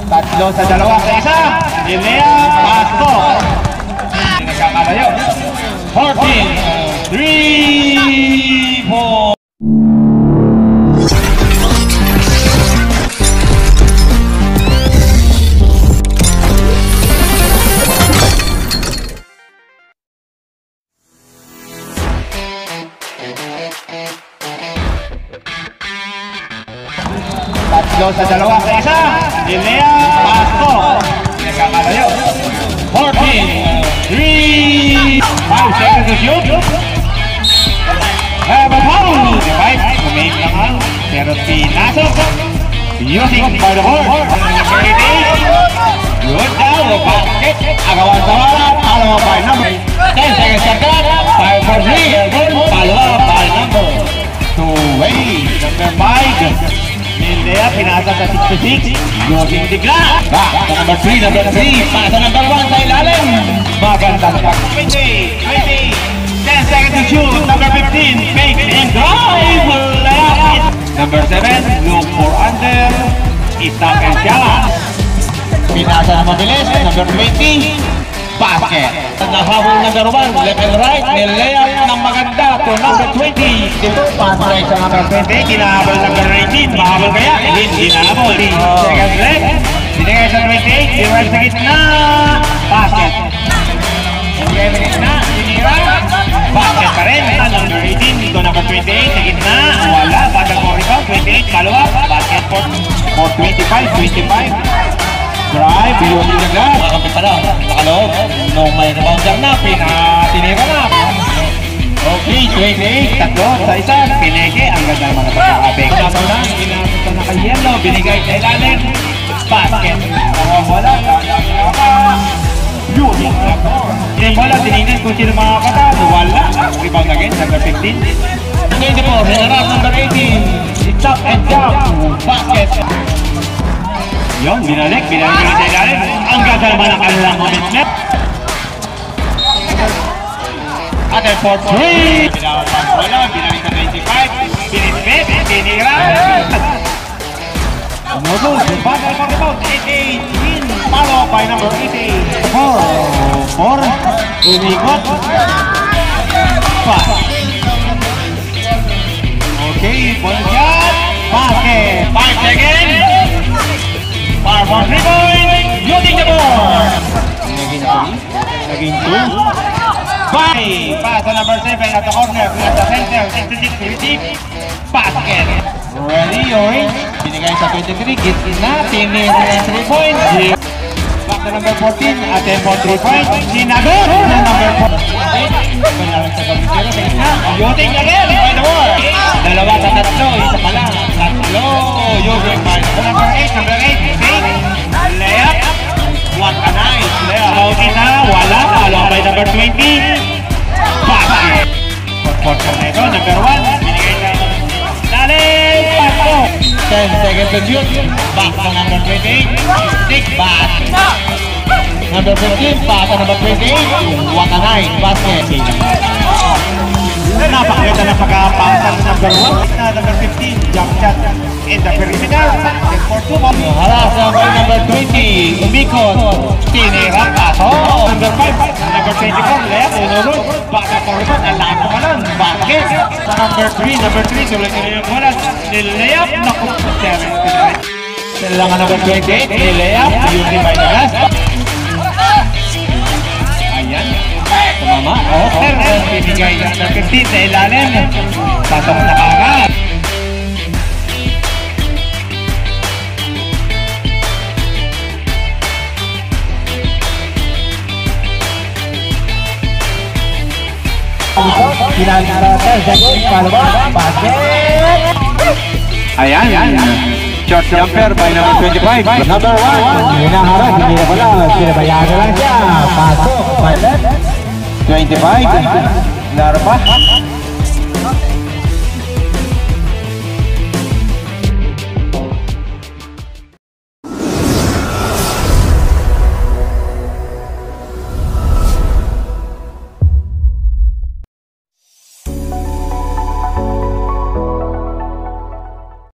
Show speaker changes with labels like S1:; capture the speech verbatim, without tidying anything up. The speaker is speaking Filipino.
S1: Tatlo sa dalawa sa isa. Ilea, pasto. Nagkakalayo. fourteen, three, four. Tatlo sa dalawa sa isa. Ilea, pasto. Nagkakalayo. fourteen, three, five seconds to shoot. Have a foul. Five, kumake naman. Pero pinasok. Using by the board. Number eighteen. Good down. Basket. Agawan sa wala. Follow up by number. ten seconds to shot. five for three. Follow up by number two. Wait. Number five. Nilea, pinasa sa six to six. Using the glass. Back to number three, number three. Pasa number one sa ilalim. Maganda sa twenty, twenty. ten seconds to shoot. Number fifteen. Fake and drive. Layup. Number seven. Look for under. Stop and shot. Pinasa na mabilis. Number twenty. Basket. Nahabol number one. Left and right. Nilea ng maganda to number twenty. Dito, pass right sa number twenty. Kinahabol number nineteen. Mahabol kaya? Hindi nahabol. Seconds left. Binigay sa twenty-eight. Diwan sa gitna. Basket. Binigay sa gitna. Sinira. Basket pa rin. Number eighteen. Dito number twenty-eight. Sa gitna. Wala. Basket for rebound. twenty-eight. Follow up. Basket for twenty-five. twenty-five. Drive, biyong yung naglag. Makakampi pa lang, nakaloob. Nung may rebounder na, pinatinira na. Okay, twenty-eight, tatlo sa isa. Pineke, ang ganda naman na pagkakabing. Nasa na, ginasot na naka-yellow, binigay sa ilalim. Basket, nawawala. Yun, yung bola, tinignan kung sino mga kata. Wala, rebound again, number fifteen. twenty-four, hinarap number eighteen. Stop and jump, basket. Yung, binalik, binalik sa ilalim. Ang ganda naman ang kanilang commitment. At for three. Pinawag ang bola, binalik sa twenty-five. Binipit, binira. Umusul, bagal for rebound. eighteen, follow by number eighteen. four, four, umikot. five. Okay, ball shot. Basket. five seconds. Far for three points, using the board. Naging two. Naging two. Five. Pass to number seven at the corner. At the center. sixty-six, receive. Basket. Ready, orange. Binigay sa twenty-three. Gitna. Tinin na three points. Back to number fourteen. Attempt for three points. Sinagot na number four. Panalang sa kapitero sa gitna. Using again by the board. Dalawa sa tatlo. Isa pa lang. Tatlo. Using by number eight. Number eight. Layup. What a nice layup. Out na. Wala. Follow by number twenty. Basket. Fourth na ito. Number one. Binigay sa Dalit. Pasto. ten seconds to shoot. Back to number twenty-eight. six. Basket. Number fifteen. Pass to number twenty-eight. What a nice basket. Napakaganda na pagkapangsan ng number one. Number fifteen. Jump shot. In the perimeter. For two. Haras by number twenty. Umikot. Tinira. Paso. Number five. Number twenty-four. Layup. Unurot. Baka for rebound. Alam mo ka lang. Basket. Sa number three. Number three. Sulit na yung bola. Nilayup. Naku. seven. Sila nga number twenty-eight. Nilayup. Using by the glass. Ayan. Tumama. Okay. Pinigay yung number fifteen sa ilalim. Pasok na kagad. Ayan, ayan. Short jumper by number twenty-five.
S2: Number one. Hinaharap, hindi na pala. Sinabayaan na lang siya. Pasok.
S1: twenty-five. Laro pa.